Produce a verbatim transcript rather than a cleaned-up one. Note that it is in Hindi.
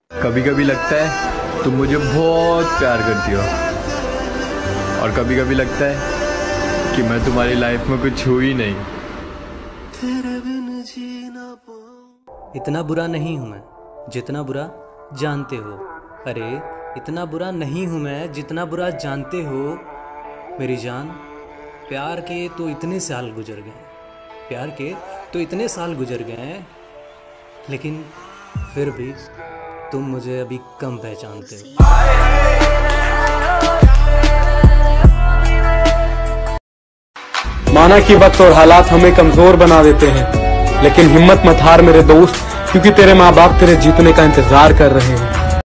कभी कभी लगता है तुम मुझे बहुत प्यार करती हो, और कभी कभी लगता है कि मैं तुम्हारी लाइफ में कुछ हूँ ही नहीं। इतना बुरा नहीं हूँ मैं जितना बुरा जानते हो। अरे इतना बुरा नहीं हूँ मैं जितना बुरा जानते हो। मेरी जान, प्यार के तो इतने साल गुजर गए, प्यार के तो इतने साल गुजर गए हैं, लेकिन फिर भी तुम मुझे अभी कम पहचानते हो। माना कि वक्त और हालात हमें कमजोर बना देते हैं, लेकिन हिम्मत मत हार मेरे दोस्त, क्योंकि तेरे माँ बाप तेरे जीतने का इंतजार कर रहे हैं।